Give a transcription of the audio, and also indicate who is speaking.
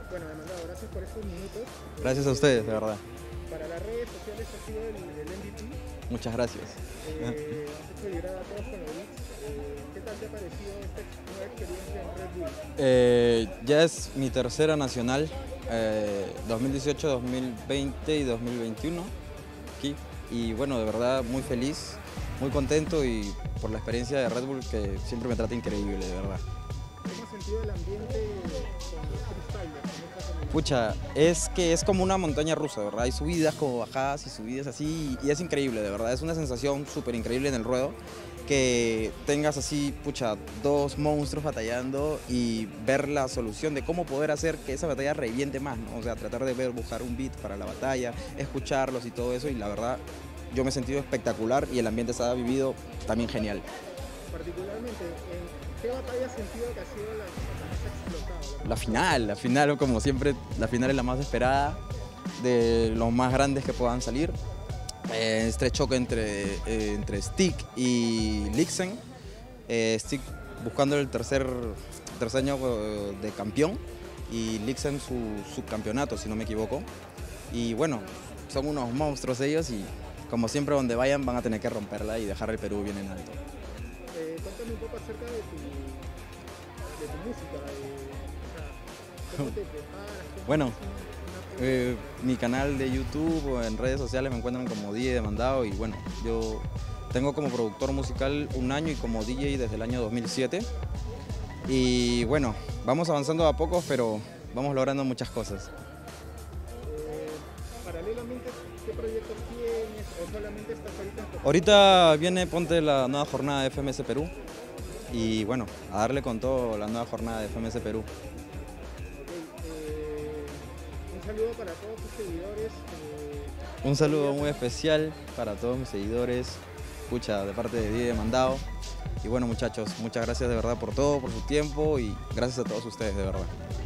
Speaker 1: Bueno, demandado, gracias por estos minutos.
Speaker 2: Gracias a ustedes, de verdad.
Speaker 1: Para las redes sociales ha sido el MVP.
Speaker 2: Muchas gracias.
Speaker 1: Has hecho vibrar a todos con los beats. ¿Qué tal te ha parecido esta nueva experiencia en Red Bull?
Speaker 2: Ya es mi tercera nacional, 2018, 2020 y 2021 aquí. Y bueno, de verdad muy feliz, muy contento y por la experiencia de Red Bull que siempre me trata increíble, de verdad.
Speaker 1: ¿Cómo has sentido el ambiente con los freestylers en esta comunidad?
Speaker 2: Pucha, es que es como una montaña rusa, de verdad. Hay subidas como bajadas y subidas así y es increíble, de verdad. Es una sensación súper increíble en el ruedo que tengas así, pucha, dos monstruos batallando y ver la solución de cómo poder hacer que esa batalla reviente más, ¿no? O sea, tratar de ver, buscar un beat para la batalla, escucharlos y todo eso y la verdad yo me he sentido espectacular y el ambiente se ha vivido también genial.
Speaker 1: Particularmente, ¿en qué batalla has sentido que ha sido la que más ha explotado?
Speaker 2: La final como siempre, la final es la más esperada de los más grandes que puedan salir. Este choque entre Stick y Lixen. Stick buscando el tercer año de campeón y Lixen su subcampeonato, si no me equivoco. Y bueno, son unos monstruos ellos y como siempre donde vayan van a tener que romperla y dejar el Perú bien en alto.
Speaker 1: Cuéntame un poco acerca de tu música, ¿cómo te preparas?
Speaker 2: Bueno, mi canal de YouTube o en redes sociales me encuentran como DJ Demandado y bueno, yo tengo como productor musical 1 año y como DJ desde el año 2007 y bueno, vamos avanzando a poco pero vamos logrando muchas cosas.
Speaker 1: Paralelamente, ¿qué proyectos tienes o solamente estás ahorita en tu...
Speaker 2: Ahorita viene Ponte la nueva jornada de FMS Perú y bueno, a darle con todo la nueva jornada de FMS Perú.
Speaker 1: Un saludo para todos tus seguidores.
Speaker 2: Un saludo muy especial para todos mis seguidores, escucha de parte de DJ Demandado. Y bueno muchachos, muchas gracias de verdad por todo, por su tiempo y gracias a todos ustedes de verdad.